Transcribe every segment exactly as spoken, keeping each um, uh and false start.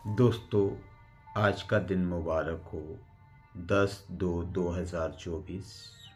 दोस्तों, आज का दिन मुबारक हो। दस दो दो हज़ार चौबीस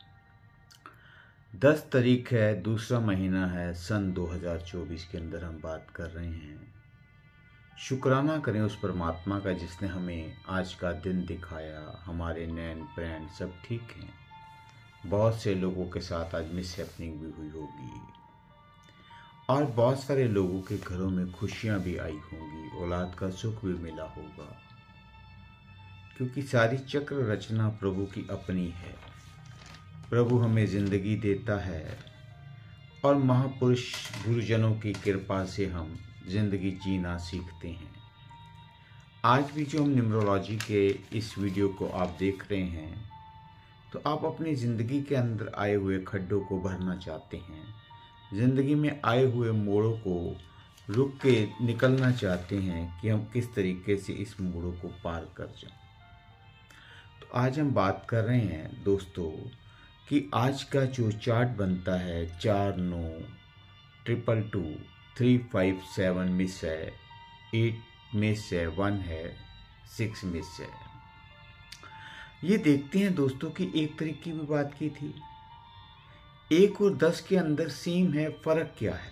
दस तारीख है, दूसरा महीना है, सन दो हज़ार चौबीस के अंदर हम बात कर रहे हैं। शुक्राना करें उस परमात्मा का जिसने हमें आज का दिन दिखाया। हमारे नैन प्रैन सब ठीक हैं। बहुत से लोगों के साथ आज मिस हैपनिंग भी हुई होगी और बहुत सारे लोगों के घरों में खुशियां भी आई होंगी, औलाद का सुख भी मिला होगा, क्योंकि सारी चक्र रचना प्रभु की अपनी है। प्रभु हमें जिंदगी देता है और महापुरुष गुरुजनों की कृपा से हम जिंदगी जीना सीखते हैं। आज भी जो हम न्यूमरोलॉजी के इस वीडियो को आप देख रहे हैं, तो आप अपनी ज़िंदगी के अंदर आए हुए खड्डों को भरना चाहते हैं, ज़िंदगी में आए हुए मोड़ों को रुक के निकलना चाहते हैं कि हम किस तरीके से इस मोड़ों को पार कर जाएं। तो आज हम बात कर रहे हैं दोस्तों कि आज का जो चार्ट बनता है, चार नौ triple two three five seven miss है, एट मिस है, वन है, सिक्स मिस है। ये देखते हैं दोस्तों कि एक तरीके की भी बात की थी, एक और दस के अंदर सेम है। फर्क क्या है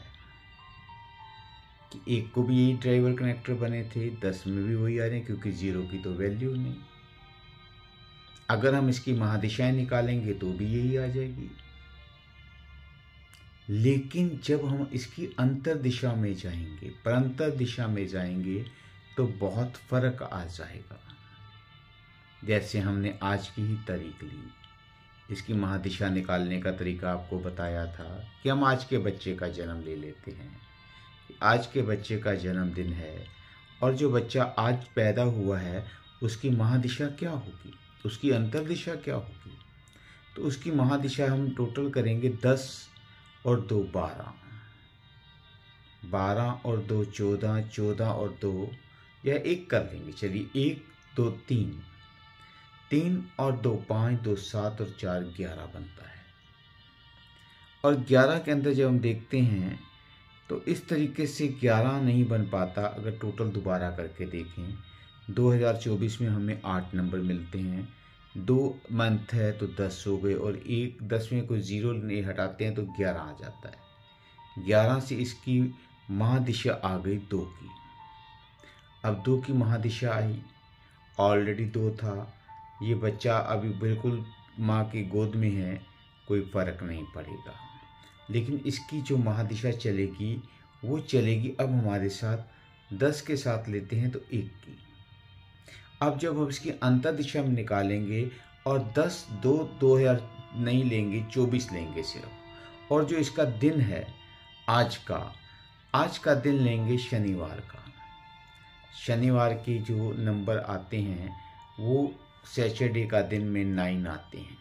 कि एक को भी यही ड्राइवर कनेक्टर बने थे, दस में भी वही आ रहे हैं, क्योंकि जीरो की तो वैल्यू नहीं। अगर हम इसकी महादिशाएं निकालेंगे तो भी यही आ जाएगी, लेकिन जब हम इसकी अंतर दिशा में जाएंगे, परांतर दिशा में जाएंगे, तो बहुत फर्क आ जाएगा। जैसे हमने आज की ही तारीख ली, इसकी महादिशा निकालने का तरीका आपको बताया था कि हम आज के बच्चे का जन्म ले लेते हैं। आज के बच्चे का जन्मदिन है और जो बच्चा आज पैदा हुआ है उसकी महादिशा क्या होगी, उसकी अंतर दिशा क्या होगी। तो उसकी महादिशा हम टोटल करेंगे दस और दो बारह, बारह और दो चौदह, चौदह और दो या एक कर लेंगे, चलिए एक दो तीन, तीन और दो पाँच, दो सात और चार ग्यारह बनता है। और ग्यारह के अंदर जब हम देखते हैं तो इस तरीके से ग्यारह नहीं बन पाता। अगर टोटल दोबारा करके देखें, दो हज़ार चौबीस में हमें आठ नंबर मिलते हैं, दो मंथ है तो दस हो गए, और एक दस में कोई ज़ीरो नहीं हटाते हैं तो ग्यारह आ जाता है। ग्यारह से इसकी महादिशा आ गई दो की। अब दो की महादिशा आई, ऑलरेडी दो था, ये बच्चा अभी बिल्कुल माँ की गोद में है, कोई फ़र्क नहीं पड़ेगा। लेकिन इसकी जो महादिशा चलेगी वो चलेगी अब हमारे साथ दस के साथ लेते हैं तो एक की। अब जब हम इसकी अंतर दिशा में निकालेंगे और दस दो दो हज़ार नहीं लेंगे, चौबीस लेंगे सिर्फ, और जो इसका दिन है आज का, आज का दिन लेंगे शनिवार का। शनिवार के जो नंबर आते हैं वो सैटरडे का दिन में नाइन आते हैं,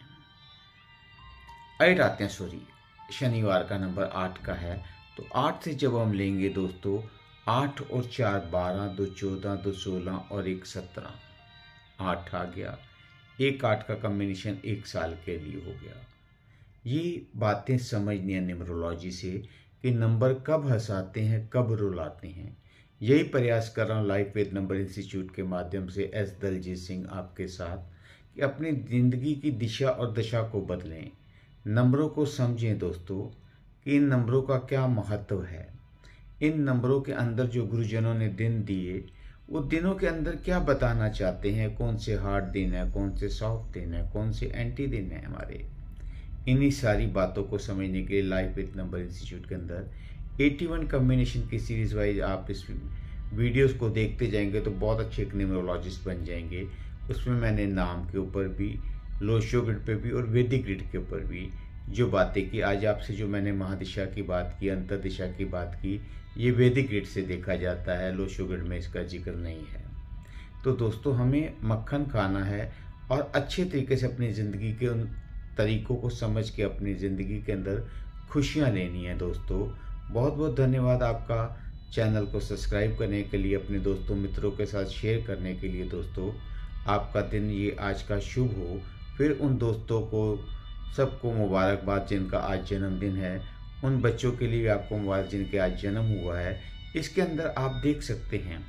एट आते हैं, सॉरी, शनिवार का नंबर आठ का है। तो आठ से जब हम लेंगे दोस्तों, आठ और चार बारह, दो चौदह, दो सोलह और एक सत्रह, आठ आ गया। एक आठ का कम्बिनेशन एक साल के लिए हो गया। ये बातें समझनी है न्यूमरोलॉजी से कि नंबर कब हंसाते हैं, कब रुलाते हैं। यही प्रयास कर रहा हूँ लाइफ विद नंबर इंस्टीट्यूट के माध्यम से, एस दलजीत सिंह आपके साथ, कि अपनी ज़िंदगी की दिशा और दशा को बदलें। नंबरों को समझें दोस्तों कि इन नंबरों का क्या महत्व है। इन नंबरों के अंदर जो गुरुजनों ने दिन दिए, वो दिनों के अंदर क्या बताना चाहते हैं, कौन से हार्ड दिन है, कौन से सॉफ्ट दिन है, कौन से एंटी दिन है हमारे। इन्हीं सारी बातों को समझने के लिए लाइफ विद नंबर इंस्टीट्यूट के अंदर इक्यासी कम्बिनेशन की सीरीज़ वाइज आप इस वीडियोस को देखते जाएंगे तो बहुत अच्छे एक न्यूमरोलॉजिस्ट बन जाएंगे। उसमें मैंने नाम के ऊपर भी, लोशो ग्रिड पे भी और वैदिक ग्रिड के ऊपर भी जो बातें की, आज आपसे जो मैंने महादिशा की बात की, अंतर दिशा की बात की, ये वैदिक ग्रिड से देखा जाता है, लोशो ग्रिड में इसका जिक्र नहीं है। तो दोस्तों हमें मक्खन खाना है और अच्छे तरीके से अपनी ज़िंदगी के उन तरीकों को समझ के अपनी ज़िंदगी के अंदर खुशियाँ लेनी है दोस्तों। बहुत बहुत धन्यवाद आपका चैनल को सब्सक्राइब करने के लिए, अपने दोस्तों मित्रों के साथ शेयर करने के लिए। दोस्तों आपका दिन ये आज का शुभ हो। फिर उन दोस्तों को सबको मुबारकबाद जिनका आज जन्मदिन है, उन बच्चों के लिए आपको मुबारक जिनके आज जन्म हुआ है। इसके अंदर आप देख सकते हैं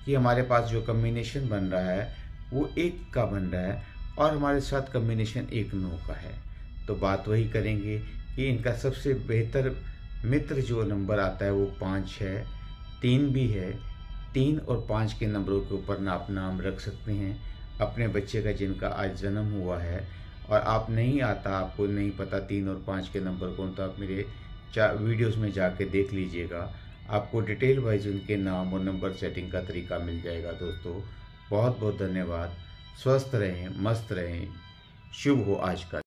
कि हमारे पास जो कम्बिनेशन बन रहा है वो एक का बन रहा है और हमारे साथ कम्बिनेशन एक नौ का है। तो बात वही करेंगे कि इनका सबसे बेहतर मित्र जो नंबर आता है वो पाँच है, तीन भी है। तीन और पाँच के नंबरों के ऊपर ना आप नाम रख सकते हैं अपने बच्चे का जिनका आज जन्म हुआ है। और आप नहीं आता, आपको नहीं पता तीन और पाँच के नंबर कौन, तो आप मेरे चार वीडियोस में जाके देख लीजिएगा, आपको डिटेल वाइज उनके नाम और नंबर सेटिंग का तरीका मिल जाएगा। दोस्तों बहुत बहुत धन्यवाद। स्वस्थ रहें, मस्त रहें, शुभ हो आज का।